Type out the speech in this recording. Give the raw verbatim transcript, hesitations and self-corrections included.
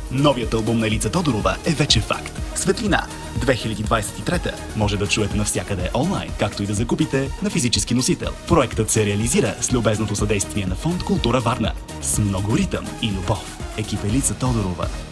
Новият албум на Елица Тодорова е вече факт. Светлина две хиляди двадесет и трета може да чуете навсякъде онлайн, както и да закупите на физически носител. Проектът се реализира с любезното съдействие на Фонд Култура Варна. С много ритъм и любов. Екип Елица Тодорова.